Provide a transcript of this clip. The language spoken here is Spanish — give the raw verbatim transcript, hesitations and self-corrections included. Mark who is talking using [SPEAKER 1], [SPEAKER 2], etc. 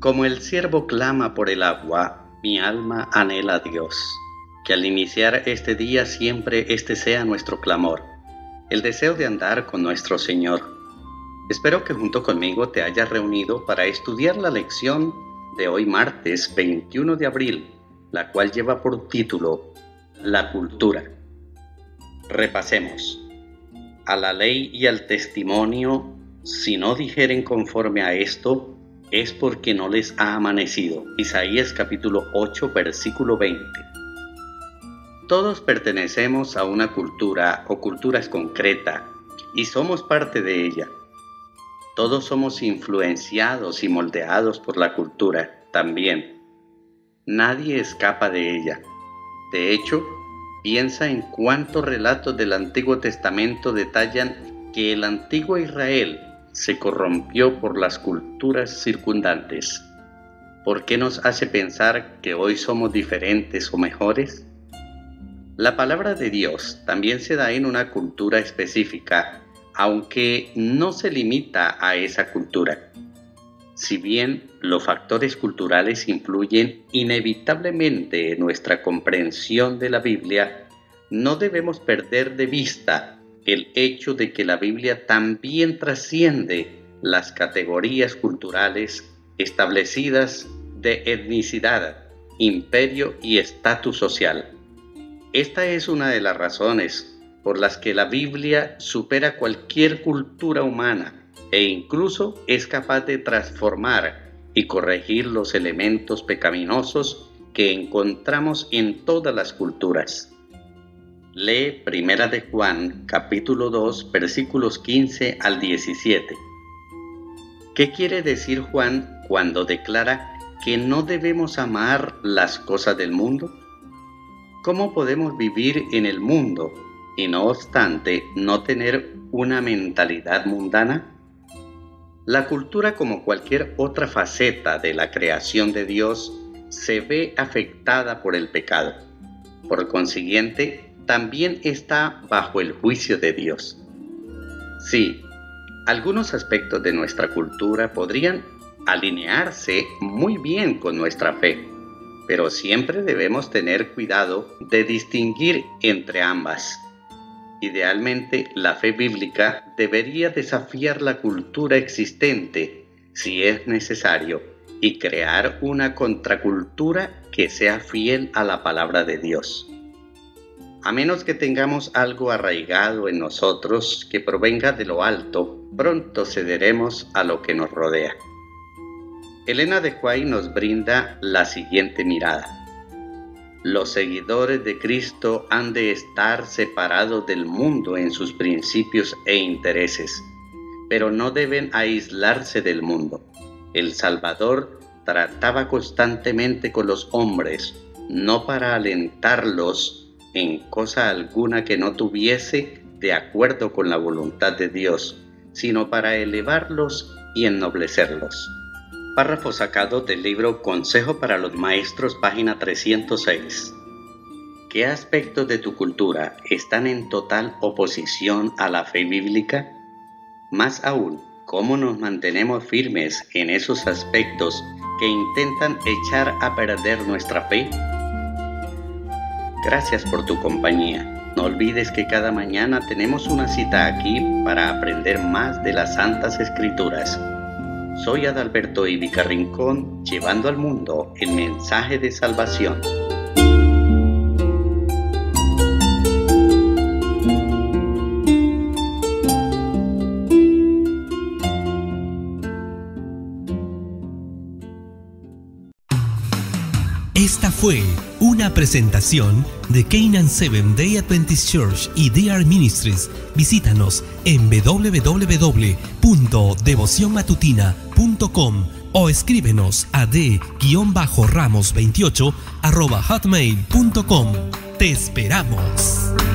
[SPEAKER 1] Como el ciervo clama por el agua, mi alma anhela a Dios. Que al iniciar este día siempre este sea nuestro clamor, el deseo de andar con nuestro Señor. Espero que junto conmigo te hayas reunido para estudiar la lección de hoy martes veintiuno de abril, la cual lleva por título La cultura. Repasemos. A la ley y al testimonio, si no dijeren conforme a esto, es porque no les ha amanecido. Isaías capítulo ocho, versículo veinte. Todos pertenecemos a una cultura o culturas concreta y somos parte de ella. Todos somos influenciados y moldeados por la cultura también. Nadie escapa de ella. De hecho, piensa en cuántos relatos del Antiguo Testamento detallan que el antiguo Israel se corrompió por las culturas circundantes. ¿Por qué nos hace pensar que hoy somos diferentes o mejores? La palabra de Dios también se da en una cultura específica, aunque no se limita a esa cultura. Si bien los factores culturales influyen inevitablemente en nuestra comprensión de la Biblia, no debemos perder de vista el hecho de que la Biblia también trasciende las categorías culturales establecidas de etnicidad, imperio y estatus social. Esta es una de las razones por las que la Biblia supera cualquier cultura humana e incluso es capaz de transformar y corregir los elementos pecaminosos que encontramos en todas las culturas. Lee Primera de Juan, capítulo dos, versículos quince al diecisiete. ¿Qué quiere decir Juan cuando declara que no debemos amar las cosas del mundo? ¿Cómo podemos vivir en el mundo y no obstante no tener una mentalidad mundana? La cultura, como cualquier otra faceta de la creación de Dios, se ve afectada por el pecado. Por consiguiente, también está bajo el juicio de Dios. Sí, algunos aspectos de nuestra cultura podrían alinearse muy bien con nuestra fe, pero siempre debemos tener cuidado de distinguir entre ambas. Idealmente, la fe bíblica debería desafiar la cultura existente si es necesario y crear una contracultura que sea fiel a la palabra de Dios. A menos que tengamos algo arraigado en nosotros que provenga de lo alto, pronto cederemos a lo que nos rodea. Elena de White nos brinda la siguiente mirada. Los seguidores de Cristo han de estar separados del mundo en sus principios e intereses, pero no deben aislarse del mundo. El Salvador trataba constantemente con los hombres, no para alentarlos en cosa alguna que no tuviese de acuerdo con la voluntad de Dios, sino para elevarlos y ennoblecerlos. Párrafo sacado del libro Consejo para los Maestros, página trescientos seis. ¿Qué aspectos de tu cultura están en total oposición a la fe bíblica? Más aún, ¿cómo nos mantenemos firmes en esos aspectos que intentan echar a perder nuestra fe? Gracias por tu compañía. No olvides que cada mañana tenemos una cita aquí para aprender más de las Santas Escrituras. Soy Adalberto Ivica Rincón, llevando al mundo el mensaje de salvación.
[SPEAKER 2] Esta fue una presentación de Canaan Seventh Day Adventist Church y D R Ministries. Visítanos en w w w punto devoción matutina punto com o escríbenos a d ramos veintiocho arroba hotmail punto com. ¡Te esperamos!